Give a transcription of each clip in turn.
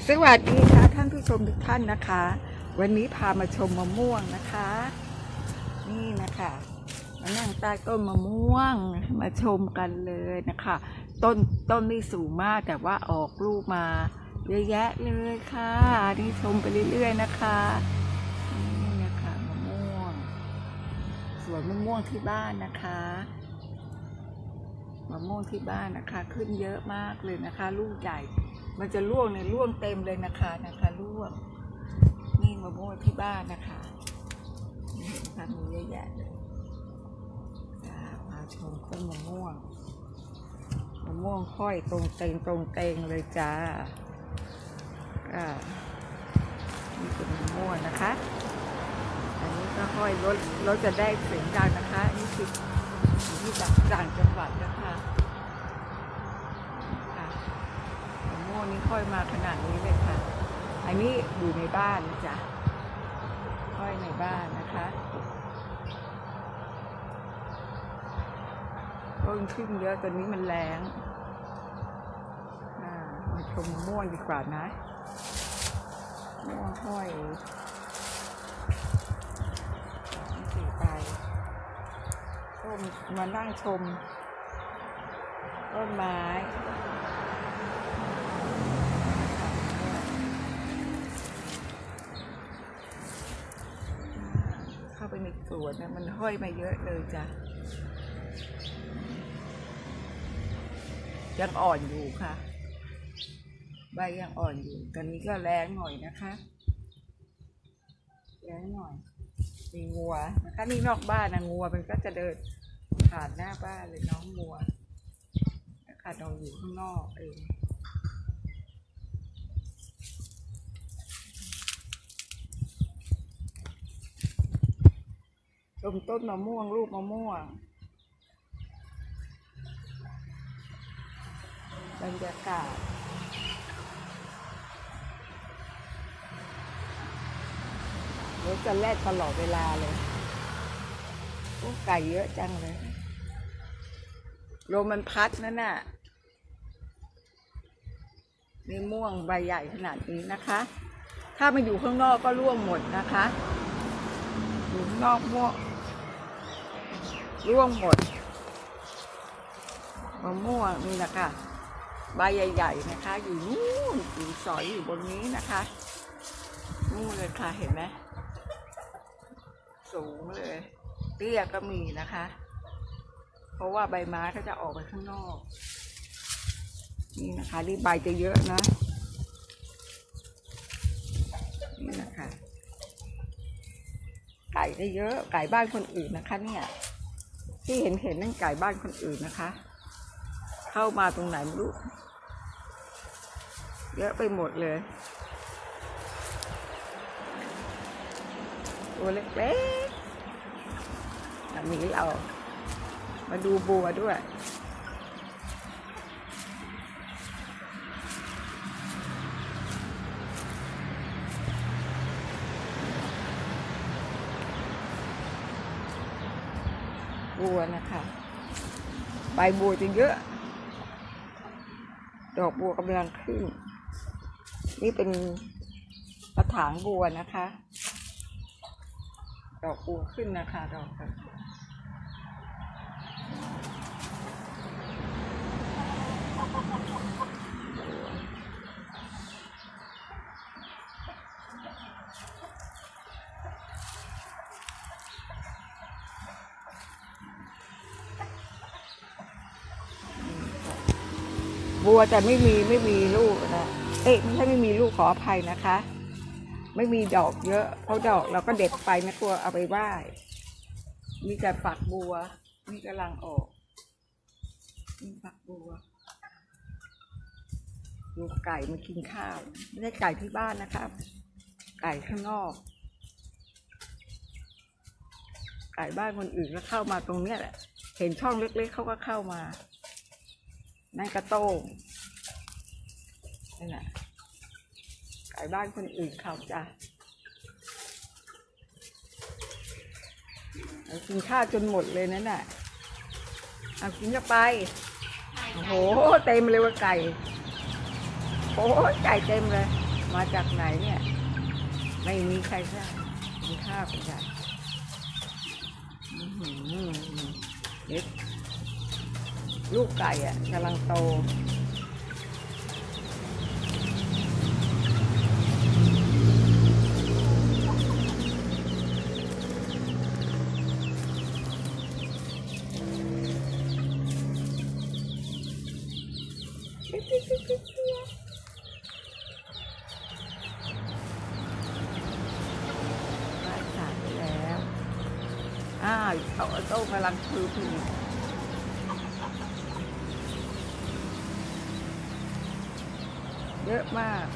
สวัสดีค่ะท่านผู้ชมทุกท่านนะคะวันนี้พามาชมมะม่วงนะคะนี่นะคะมานั่งใต้ต้นมะม่วงมาชมกันเลยนะคะต้นนี่สูงมากแต่ว่าออกลูกมาเยอะแยะเลยค่ะนี่ชมไปเรื่อยๆนะคะนี่นะคะมะม่วงสวนมะม่วงที่บ้านนะคะมะม่วงที่บ้านนะคะขึ้นเยอะมากเลยนะคะลูกใหญ่มันจะร่วงเนี่ยร่วงเต็มเลยนะคะร่วงนี่มะม่วงที่บ้านนะคะนี่ค่ะมีเยอะแยะเลยมาชมต้นมะม่วงห้อยตรงเตงเลยจ้านี่เป็นมะม่วงนะคะอันนี้ก็ห้อยรถจะได้เสียงดังนะคะนี่คือที่ต่างจังหวัดนะคะมะม่วงนี้ห้อยมาขนาดนี้เลยค่ะอันนี้อยู่ในบ้านนะจ๊ะห้อยในบ้านนะคะต้นขึ้นเยอะตอนนี้มันแรงมาชมมะม่วงดีกว่านะมะม่วงห้อยสีไปมานั่งชมต้นไม้เข้าไปในสวนนะมันห้อยมาเยอะเลยจ้ะยังอ่อนอยู่ค่ะใบยังอ่อนอยู่ตอนนี้ก็แรงหน่อยนะคะแรงหน่อยมีงัวนะคะนี่นอกบ้านนะงัวมันก็จะเดินผ่านหน้าบ้านเลยน้องงัวนะคะเราอยู่ข้างนอกเองต้นมะม่วงลูกมะม่วงบรรยากาศรถจะแล่นตลอดเวลาเลยโอ้ไก่เยอะจังเลยลมมันพัดนั่นน่ะนี่ม่วงใบใหญ่ขนาดนี้นะคะถ้ามันอยู่ข้างนอกก็ร่วงหมดนะคะอยู่ข้างนอกม่วงร่วงหมดมะม่วงนี่นะคะใบใหญ่ๆนะคะอยู่นู่นอยู่สอยอยู่บนนี้นะคะนู่นเลยค่ะเห็นไหมสูงเลยเตี้ยก็มีนะคะเพราะว่าใบไม้เขาจะออกไปข้างนอกนี่นะคะนี่ใบจะเยอะนะนี่นะคะไก่ได้เยอะไก่บ้านคนอื่นนะคะเนี่ยที่เห็นนั่นไก่บ้านคนอื่นนะคะเข้ามาตรงไหนไม่รู้เยอะไปหมดเลยตัวเล็กๆแบบนี้เรามาดูบัวด้วยบัวนะคะใบบัวจะเยอะดอกบัวกำลังขึ้นนี่เป็นกระถางบัวนะคะดอกบัวขึ้นนะคะดอกกันบัวแต่ไม่มีลูกนะไม่ใช่ไม่มีลูกขออภัยนะคะไม่มีดอกเยอะเพราะดอกเราก็เด็ดไปนะกลัวเอาไปไหว้มีแต่ฝักบัวนี่กำลังออกนี่ฝักบัวดูไก่มากินข้าวไม่ใช่ไก่ที่บ้านนะครับไก่ข้างนอกไก่บ้านคนอื่นก็เข้ามาตรงเนี้ยแหละเห็นช่องเล็กๆเขาก็เข้ามานั่นกระโต้งนี่แหละไก่บ้านคนอื่นเขาจ้ะกินข้าวจนหมดเลยนั่นน่ะเอากินเข้าไปโอ้โหเต็มเลยว่าไก่โอ้ยไก่เต็มเลยมาจากไหนเนี่ยไม่มีใครทราบกินข้าวกันจ้ะเด็กลูกไก่อ่ะกำลังโตเขาโต้กำลังคือผลิตเยอะมาก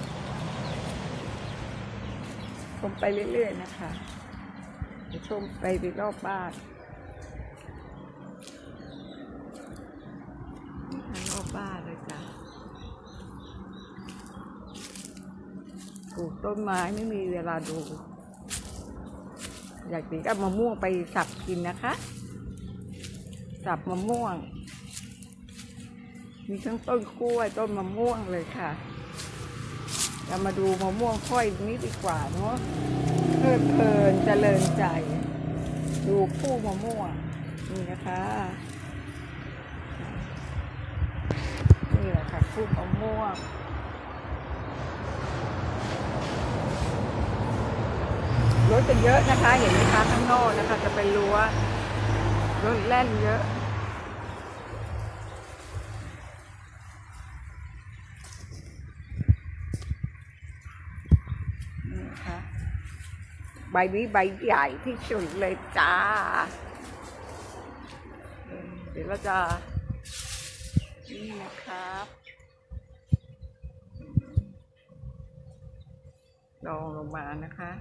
ชมไปเรื่อยๆนะคะจะชมไปรอบบ้านทั้งรอบบ้านเลยจ้ะปลูกต้นไม้ไม่มีเวลาดูอยากกินก็มะม่วงไปสับกินนะคะสับมะม่วงมีทั้งต้นกล้วยต้นมะม่วงเลยค่ะเรามาดูมะม่วงค่อยนี้ดีกว่าเนาะเพลิดเพลินเจริญใจดูคู่มะม่วงนี่นะคะนี่แหละค่ะคู่มะม่วงรถจะเยอะนะคะเห็นไหมคะข้างนอกนะคะจะเป็นรั้วรถแล่นเยอะนี่นะคะใบนี้ใบใหญ่ที่สุดเลยจ้าเดี๋ยวเราจะนี่นะครับลองลงมานะคะ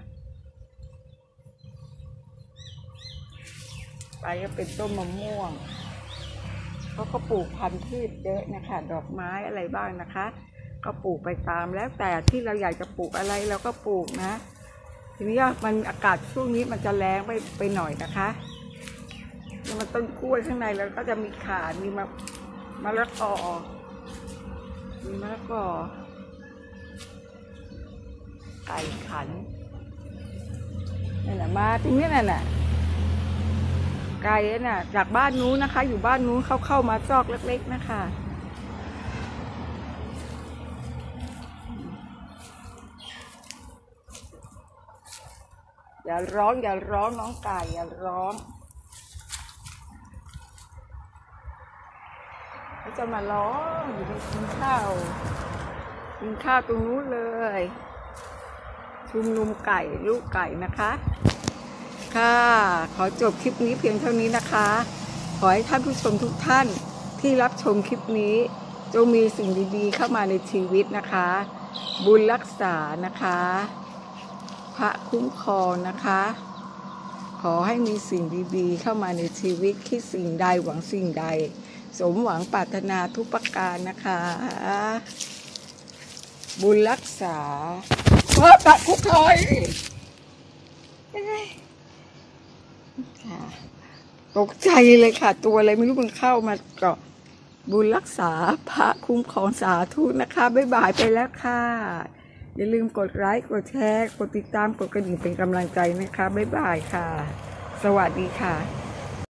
ไปก็เป็นต้นมะม่วงเขาก็ปลูกพันธุ์พืชเยอะนะคะดอกไม้อะไรบ้างนะคะก็ปลูกไปตามแล้วแต่ที่เราอยากจะปลูกอะไรเราก็ปลูกนะทีนี้มันอากาศช่วงนี้มันจะแรงไปหน่อยนะคะแล้วมันต้นกล้วยข้างในแล้วก็จะมีขามีมะละกอไก่ขันนี่แหละมาตรงนี้นั่นแหละไก่น่ะจากบ้านนู้นนะคะอยู่บ้านนู้นเข้ามาซอกเล็กๆนะคะอย่าร้องน้องไก่อย่าร้องเขาจะมาร้องอยู่ในกินข้าวตรงนู้นเลยชุมนุมไก่ลูกไก่นะคะค่ะขอจบคลิปนี้เพียงเท่านี้นะคะขอให้ท่านผู้ชมทุกท่านที่รับชมคลิปนี้จงมีสิ่งดีๆเข้ามาในชีวิตนะคะบุญรักษานะคะพระคุ้มครองนะคะขอให้มีสิ่งดีๆเข้ามาในชีวิตคิดสิ่งใดหวังสิ่งใดสมหวังปรารถนาทุกประการนะคะบุญรักษาพระคุ้มครองตกใจเลยค่ะตัวอะไรไม่รู้มันเข้ามาเกาะบุญรักษาพระคุ้มครองสาธุนะคะบ๊ายบายไปแล้วค่ะอย่าลืมกดไลค์กดแชร์กดติดตามกดกระดิ่งเป็นกำลังใจนะคะบ๊ายบายค่ะสวัสดีค่ะ